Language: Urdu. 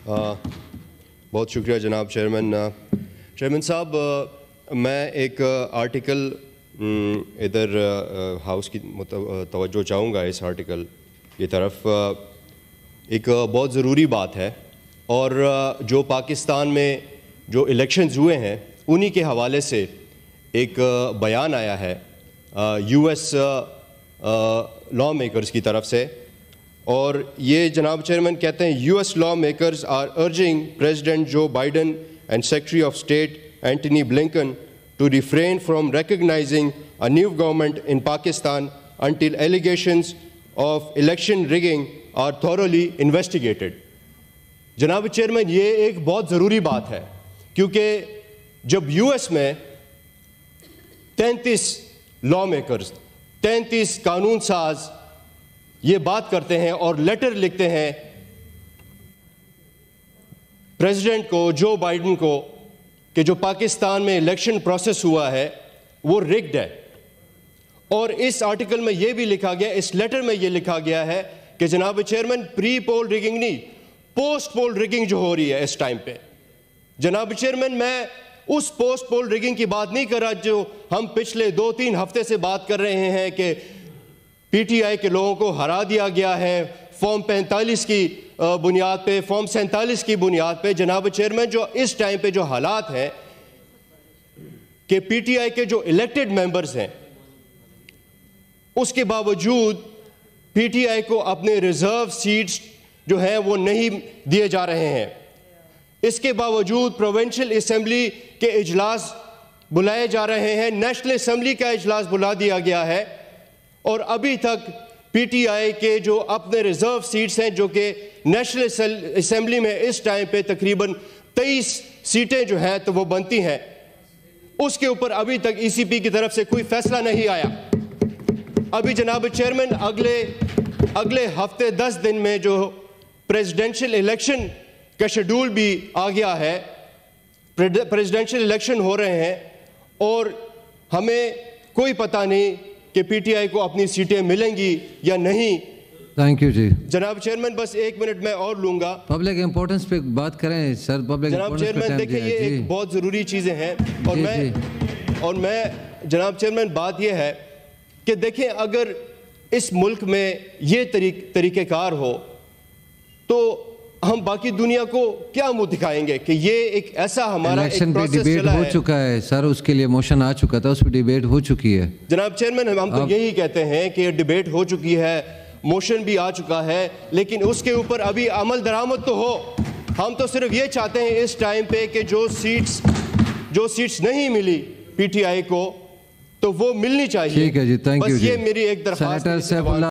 بہت شکریہ جناب چیئرمین صاحب. میں ایک آرٹیکل ادھر ہاؤس کی توجہ چاہوں گا اس آرٹیکل کی طرف. ایک بہت ضروری بات ہے اور جو پاکستان میں جو الیکشنز ہوئے ہیں انہی کے حوالے سے ایک بیان آیا ہے یو ایس لا میکرز کی طرف سے. اور یہ جناب چیئرمین کہتے ہیں U S lawmakers are urging President Joe Biden and Secretary of State Antony Blinken to refrain from recognizing a new government in Pakistan until allegations of election rigging are thoroughly investigated. جناب چیئرمین یہ ایک بہت ضروری بات ہے کیونکہ جب یو ایس میں 33 لا میکرز 33 قانون ساز یہ بات کرتے ہیں اور لیٹر لکھتے ہیں پریزیڈنٹ کو جو بائیڈن کو کہ جو پاکستان میں الیکشن پروسیس ہوا ہے وہ رگڈ ہے. اور اس آرٹیکل میں یہ بھی لکھا گیا, اس لیٹر میں یہ لکھا گیا ہے کہ جناب چیئرمین پری پول ریگنگ نہیں, پوسٹ پول ریگنگ جو ہو رہی ہے اس ٹائم پہ. جناب چیئرمین میں اس پوسٹ پول ریگنگ کی بات نہیں کر رہا جو ہم پچھلے 2-3 ہفتے سے بات کر رہے ہیں کہ پی ٹی آئی کے لوگوں کو ہرا دیا گیا ہے فارم 45 کی بنیاد پہ, فارم 47 کی بنیاد پہ. جناب چیئرمین جو اس ٹائم پہ جو حالات ہیں کہ پی ٹی آئی کے جو الیکٹڈ ممبرز ہیں اس کے باوجود پی ٹی آئی کو اپنے ریزرو سیٹس جو ہیں وہ نہیں دیے جا رہے ہیں. اس کے باوجود پروونشل اسمبلی کے اجلاس بلائے جا رہے ہیں, نیشنل اسمبلی کا اجلاس بلا دیا گیا ہے اور ابھی تک پی ٹی آئی کے جو اپنے ریزرو سیٹس ہیں جو کہ نیشنل اسمبلی میں اس ٹائم پہ تقریباً 23 سیٹیں جو ہیں تو وہ بنتی ہیں, اس کے اوپر ابھی تک ای سی پی کی طرف سے کوئی فیصلہ نہیں آیا. ابھی جناب چیئرمین اگلے ہفتے 10 دن میں جو پریزیڈنشل الیکشن کا شیڈول بھی آ گیا ہے, پریزیڈنشل الیکشن ہو رہے ہیں اور ہمیں کوئی پتہ نہیں کہ پی ٹی آئی کو اپنی سیٹیں ملیں گی یا نہیں. تھینک یو جی. جناب چیئرمین بس 1 منٹ میں اور لوں گا. پبلک امپورٹنس پہ بات کریں سر. پبلک جناب چیئرمین دیکھیں یہ ایک بہت ضروری چیزیں ہیں اور میں جناب چیئرمین بات یہ ہے کہ دیکھیں اگر اس ملک میں یہ طریقہ کار ہو تو ہم باقی دنیا کو کیا منہ دکھائیں گے کہ یہ ایک ایسا ہمارا الیکشن پہ ڈیبیٹ ہو چکا ہے سر, اس کے لیے موشن آ چکا تھا, اس پہ ڈیبیٹ ہو چکی ہے. جناب چیئرمین ہم تو یہی کہتے ہیں کہ ڈیبیٹ ہو چکی ہے, موشن بھی آ چکا ہے, لیکن اس کے اوپر ابھی عمل درآمد تو ہو. ہم تو صرف یہ چاہتے ہیں اس ٹائم پہ کہ جو سیٹس نہیں ملی پی ٹی آئی کو تو وہ ملنی چاہیے. ٹھیک ہے جی, تھینک یو. بس یہ میری ایک درخواست ہے.